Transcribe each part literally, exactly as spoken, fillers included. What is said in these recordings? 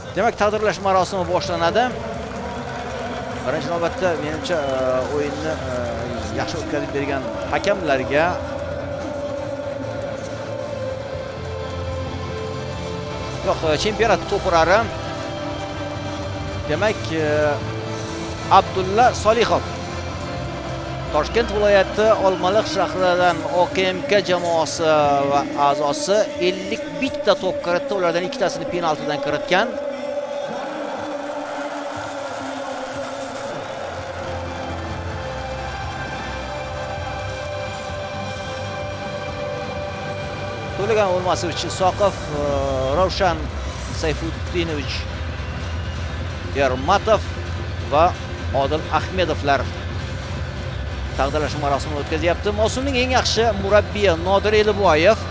Demak, taqdirlash marosimi boshlanadi. Birinchi navbatda menimcha o'yinni yaxshi o'tkazib bergan hakamlarga yo'q, chempionat to'purari demak Abdulla Solihov Toshkent viloyati Olmaliq shahridan O K M K jamoasi va a'zosi ellik bitta to'p kiritdi, ulardan ikkitasini penaltidan kiritgan. To'lagan O'lmasovich Isoqov, Ravshan Sayfuddinovich Ermatov va Odil Ahmedovlar taqdirlash marosimini o'tkazyapti. Mavsumning eng yaxshi murabbiyi Nodir Eliboyev,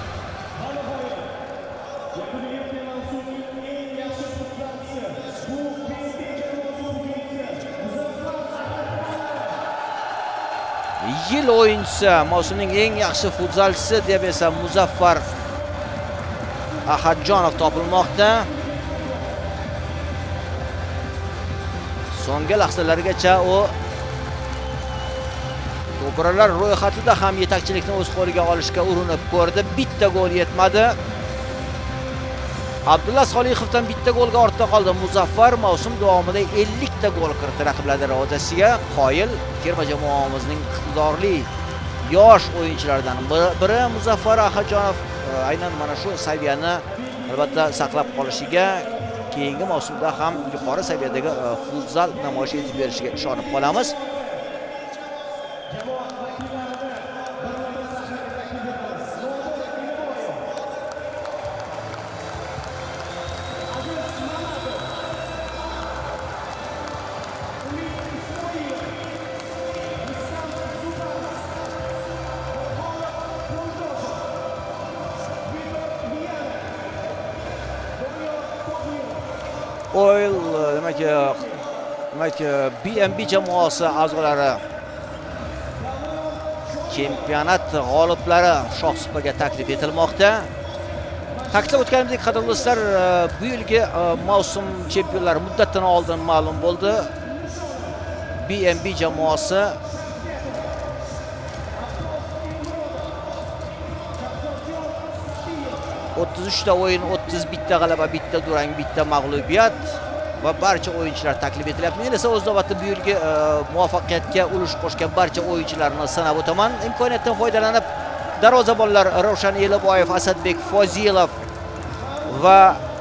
yil o'yinchisi, mavsumning eng yaxshi futzalchisi deb esa Muzaffar Ahadjonov topilmoqda. So'nggi lahzalargacha u to'puralar ro'yxatida ham yetakchilikni o'z qo'liga olishga urinib ko'rdi. Bitta gol yetmadi. Abdulla Solihovdan bitta golga ortda qoldi. Muzaffar mavsum davomida ellik ta gol kiritdi raqiblar darvozasiga. Qoyil terma jamoamizning iqtidorli yosh o'yinchilaridan biri Muzaffar Ahadjonov aynan mana shu saviyani albatta saqlab qolishiga, keyingi mavsumda ham yuqori saviyadagi futzal namoyish etib berishiga ishonib qolamiz. Oil demak demak B M B jamoasi a'zolari chempionat g'oliblari shohsupaga taklif etilmoqda. Ta'kidlab o'tganimdek, qadrli do'stlar, bu yilgi mavsum chempionlari muddatidan oldin ma'lum bo'ldi. B M B jamoasi o'ttiz uch ta o'yin, o'ttiz bitta g'alaba, bitta durang, bitta mag'lubiyat va barcha o'yinchilar taklif etilyapti. Men esa o'z navbatda bu yilgi muvaffaqiyatga ulush qo'shgan barcha o'yinchilarni sanab o'taman. Imkoniyatdan foydalanib darvozabonlar Ravshan Eliboyev, Asadbek Fozilov va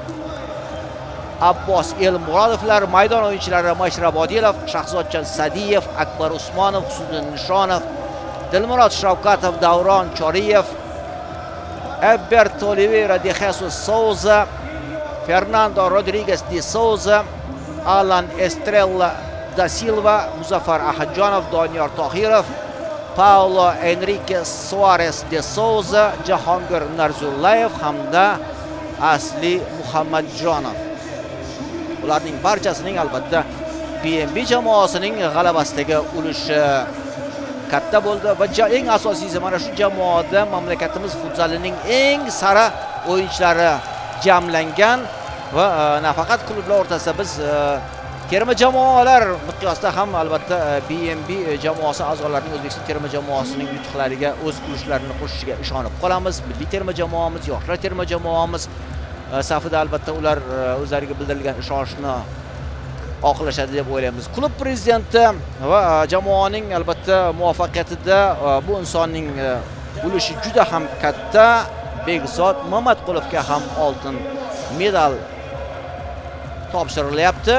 Abbos Elmurodovlar, maydon o'yinchilari Mashrab Odilov, Shahzodjon Sadiyev, Akbar Usmonov, Husniddin Nishonov, Dilmurod Shavkatov, Davron Choriyev, Alberto Oliveira de Jesus Souza, Fernando Rodriguez de Souza, Alan Estrella da Silva, Muzaffar Ahadjonov, Doniyor Tohirov, Paulo Enrique Suarez de Souza, Jahongir Narzullayev hamda Asli Muhammadjonov. Ularning barchasining albatta B M B jamoasining g'alabasidagi ulushi katta bo'ldi va eng asosiysi mana shu jamoada mamlakatimiz futzalining eng sara o'yinchilari jamlangan va nafaqat klublar o'rtasida biz terma jamoalar miqyosida ham albatta B M B jamoasi a'zolarining O'zbekiston terma jamoasining yutuqlariga o'z ulushlarini qo'shishiga ishonib qolamiz. Milliy terma jamoamiz, yoshlar terma jamoamiz safida albatta ular o'zlariga bildirilgan ishonchni oqlashadi deb o'ylaymiz. Klub prezidenti va jamoaning albatta muvaffaqiyatida bu insonning ulushi juda ham katta. Begzod Mamatqulovga ham oltin medal topshirilyapti.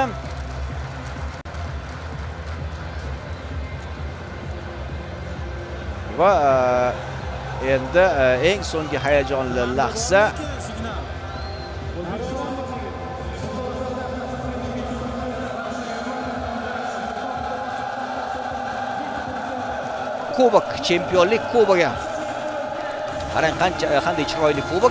Va endi eng so'nggi hayajonli lahza Kubok, chempionlik kubogi. Qarang qancha qanday chiroyli kubok.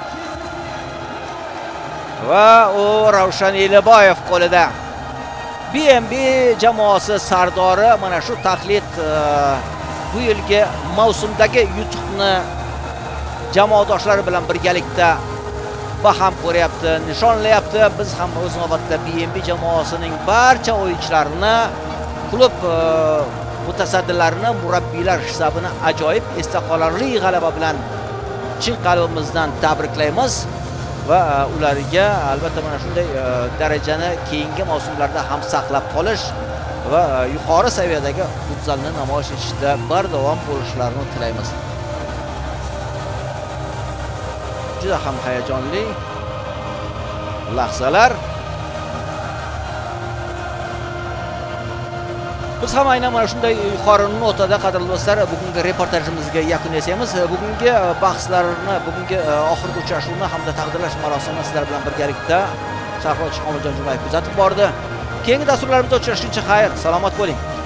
Va u Ravshan Eliboyev qo'lida. B M B jamoasi sardori mana shu taqlid bu yilgi mavsumdagi yutuqni jamoadoshlari bilan birgalikda baham ko'ryapti, nishonlayapti. Biz ham o'z navbatida B M B jamoasining barcha o'yinchilarini, klub mutasaddilarini, murabbiylar hisobini ajoyib esda qolarli g'alaba bilan chin qalbimizdan tabriklaymiz va ularga albatta mana shunday darajani keyingi mavsumlarda ham saqlab qolish va yuqori saviyadagi futzalni namoyish etishda bardavom bo'lishlarini tilaymiz. Juda ham hayajonli lahzalar. Biz ham aynan mana shunday yuqori notada qadrli do'stlar bugungi reportajimizga yakun yasaymiz. Bugungi bahslarni, bugungi oxirgi uchrashuvni hamda taqdirlash marosimini sizlar bilan birgalikda sharhlovchi Komiljon Jumayev kuzatib bordi. Keyingi dasturlarimizda uchrashguncha xayr, salomat bo'ling.